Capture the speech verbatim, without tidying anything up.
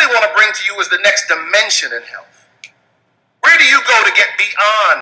really want to bring to you is the next dimension in health. Where do you go to get beyond